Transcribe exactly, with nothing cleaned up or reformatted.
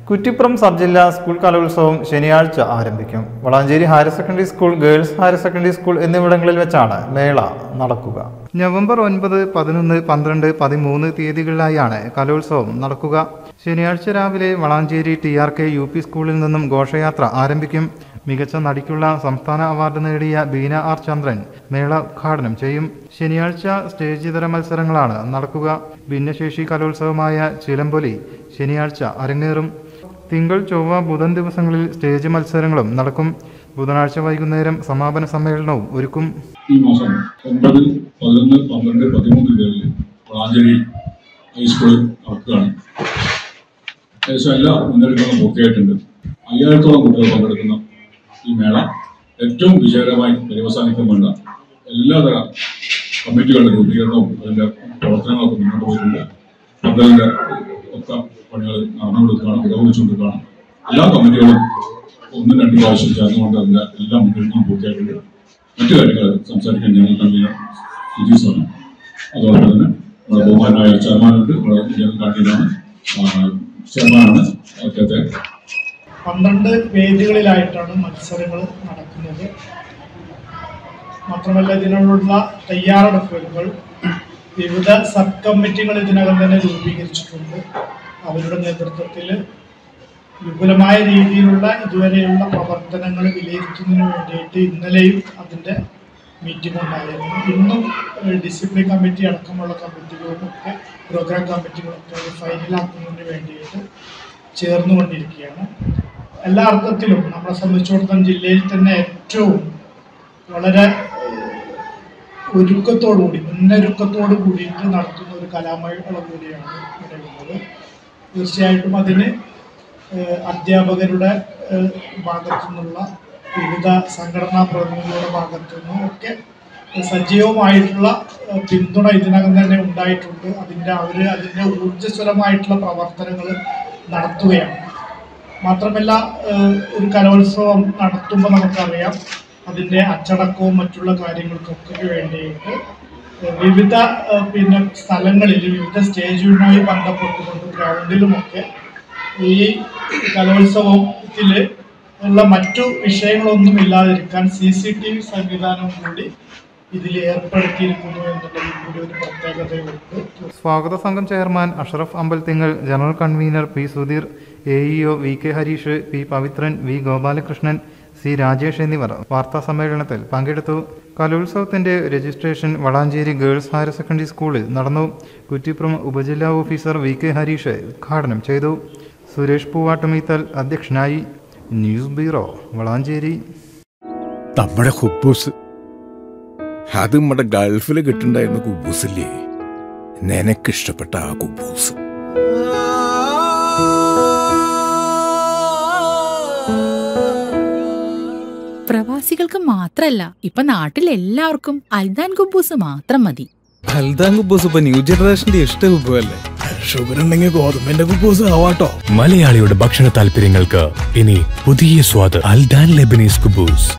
Kuttippuram sub ജില്ലാ school കലോത്സവം ശനിയാഴ്ച ആരംഭിക്കും. Valanchery higher secondary school, girls higher secondary school എന്നിവിടങ്ങളിൽ വെച്ചാണ് മേള നടക്കുക. നവംബർ ഒൻപത്, പതിനൊന്ന്, പന്ത്രണ്ട്, പതിമൂന്ന് തീയതികളിലായാണ് കലോത്സവം നടക്കുക. ശനിയാഴ്ച രാവിലെ Valanchery T R K U P സ്കൂളിൽ നിന്നും ഘോഷയാത്ര ആരംഭിക്കും. മികച്ച നടിക്കുള്ള സംസ്ഥാന അവാർഡ് നേടിയ ബീന ആർ ചന്ദ്രൻ മേള ഉദ്ഘാടനം ചെയ്യും. ശനിയാഴ്ച സ്റ്റേജിതര മത്സരങ്ങളാണ് നടക്കുക. ഭിന്നശേഷി കലോത്സവമായ ചിലമ്പൊലി ശനിയാഴ്ച അരങ്ങേറും. തിങ്കൾ, ചൊവ്വ, ബുധൻ ദിവസങ്ങളിൽ സ്റ്റേജ് മത്സരങ്ങളും നടക്കും. ബുധനാഴ്ച വൈകുന്നേരം സമാപന സമ്മേളനവും ഒരുക്കും. ഈ മാസം ഒൻപത്, പതിനൊന്ന്, പന്ത്രണ്ട്, പതിമൂന്ന് തീയതികളിൽ വളാഞ്ചേരി ഹൈസ്കൂളിൽ നടക്കുകയാണ്. ഏകദേശം എല്ലാ മുന്നൊരുക്കങ്ങളും പൂർത്തിയായിട്ടുണ്ട്. അയ്യായിരത്തോളം കുട്ടികൾ പങ്കെടുക്കുന്ന ഈ മേള ഏറ്റവും വിജയകരമായി പര്യവസാനിക്കാൻ വേണ്ട എല്ലാതര കമ്മിറ്റികളുടെ രൂപീകരണവും അതിൻ്റെ പ്രവർത്തനങ്ങളൊക്കെ മുന്നോട്ട് പോയിട്ടുണ്ട്. പന്തലിൻ്റെ ഒക്കെ പണികൾ നടന്നുകൊടുക്കുകയാണ്, പുരോഗമിച്ചുകൊടുക്കുകയാണ്. എല്ലാ കമ്മിറ്റികളും ഒന്നും രണ്ടും പ്രാവശ്യം ചേർന്നുകൊണ്ട് അതിൻ്റെ എല്ലാ മുന്നൊരുക്കങ്ങളും പൂർത്തിയായിട്ടുണ്ട്. മറ്റു കാര്യങ്ങൾ സംസാരിക്കാൻ ഞങ്ങൾ കൺവീനർ സുജീസാണ്. അതോടൊപ്പം തന്നെ നമ്മുടെ ബഹുമാനായ ചെയർമാനുണ്ട്, ജനറൽ കൺവീനറാണ്, ചെയർമാനാണ്. അദ്ദേഹത്തെ പന്ത്രണ്ട് വേദികളിലായിട്ടാണ് മത്സരങ്ങൾ നടക്കുന്നത്. മാത്രമല്ല ഇതിനുള്ള തയ്യാറെടുപ്പുകൾ വിവിധ സബ് കമ്മിറ്റികൾ ഇതിനകം തന്നെ രൂപീകരിച്ചിട്ടുണ്ട്. അവരുടെ നേതൃത്വത്തിൽ വിപുലമായ രീതിയിലുള്ള ഇതുവരെയുള്ള പ്രവർത്തനങ്ങൾ വിലയിരുത്തുന്നതിന് വേണ്ടിയിട്ട് ഇന്നലെയും അതിൻ്റെ മീറ്റിംഗ് ഉണ്ടായിരുന്നു. ഇന്നും ഡിസിപ്ലിൻ കമ്മിറ്റി അടക്കമുള്ള കമ്മിറ്റികളുമൊക്കെ പ്രോഗ്രാം കമ്മിറ്റികളൊക്കെ ഫൈനലാക്കുന്നതിന് വേണ്ടിയിട്ട് ചേർന്നുകൊണ്ടിരിക്കുകയാണ്. എല്ലാ അർത്ഥത്തിലും നമ്മളെ സംബന്ധിച്ചിടത്തോളം ജില്ലയിൽ തന്നെ ഏറ്റവും വളരെ ഒരുക്കത്തോടുകൂടി മുന്നൊരുക്കത്തോടു കൂടിയിട്ട് നടത്തുന്ന ഒരു കലാമേള കൂടിയാണ് ഇവിടെ ഉള്ളത്. തീർച്ചയായിട്ടും അതിന് അധ്യാപകരുടെ ഭാഗത്തു നിന്നുള്ള വിവിധ സംഘടനാ പ്രതിനിധികളുടെ ഭാഗത്തു നിന്നും ഒക്കെ സജീവമായിട്ടുള്ള പിന്തുണ ഇതിനകം തന്നെ ഉണ്ടായിട്ടുണ്ട്. അതിൻ്റെ അവർ അതിൻ്റെ ഊർജ്ജസ്വലമായിട്ടുള്ള പ്രവർത്തനങ്ങൾ നടത്തുകയാണ്. മാത്രമല്ല ഒരു കലോത്സവം നടത്തുമ്പോൾ നമുക്കറിയാം അതിൻ്റെ അച്ചടക്കവും മറ്റുള്ള കാര്യങ്ങൾക്കൊക്കെ വേണ്ടിയിട്ട് വിവിധ പിന്നെ സ്ഥലങ്ങളിൽ വിവിധ സ്റ്റേജുമായി ബന്ധപ്പെട്ടുകൊണ്ട് ഗ്രൗണ്ടിലുമൊക്കെ ഈ കലോത്സവത്തിൽ ഉള്ള മറ്റു വിഷയങ്ങളൊന്നും ഇല്ലാതിരിക്കാൻ സി സി ടി വി സംവിധാനം കൂടി ഇതിൽ ഏർപ്പെടുത്തിയിരിക്കുന്നു എന്നുള്ളതിൽ കൂടി ഒരു പ്രത്യേകതയുണ്ട്. സ്വാഗത സംഘം chairman Ashraf Ambalthingal, general convener P Sudheer, A E O V K Harish, P Pavithran, V Gopalakrishnan, C Rajesh എന്നിവർ വാർത്താ സമ്മേളനത്തിൽ പങ്കെടുത്തു. കലോത്സവത്തിന്റെ registration Valanchery girls higher secondary സ്കൂളിൽ നടന്നു. കുറ്റിപ്പുറം ഉപജില്ലാ ഓഫീസർ വി കെ ഹരീഷ് ഉദ്ഘാടനം ചെയ്തു. സുരേഷ് പൂവാട്ടുമീത്തൽ അധ്യക്ഷനായി. News bureau, Valanchery. നമ്മുടെ കുബൂസ് അത് നമ്മുടെ ഗൾഫിൽ കിട്ടുണ്ടായിരുന്ന കുബൂസില്ലേ, നിനക്കിഷ്ടപ്പെട്ട ആ കുബൂസ്. പ്രവാസികൾക്ക് മാത്രല്ല, ഇപ്പൊ നാട്ടിൽ എല്ലാവർക്കും അൽദാൻ കുബൂസ് മാത്രം മതി. അൽദാൻ കുബൂസ് ഇപ്പൊ ന്യൂ ജനറേഷന്റെ ഇഷ്ട കുബുവല്ലേ. ഷുഗർ ഉണ്ടെങ്കിൽ ഗോതമ്പിന്റെ കുബൂസ് ആവാട്ടോ. മലയാളിയുടെ ഭക്ഷണ താല്പര്യങ്ങൾക്ക് ഇനി പുതിയ സ്വാദ് അൽദാൻ ലെബനീസ് കുബൂസ്.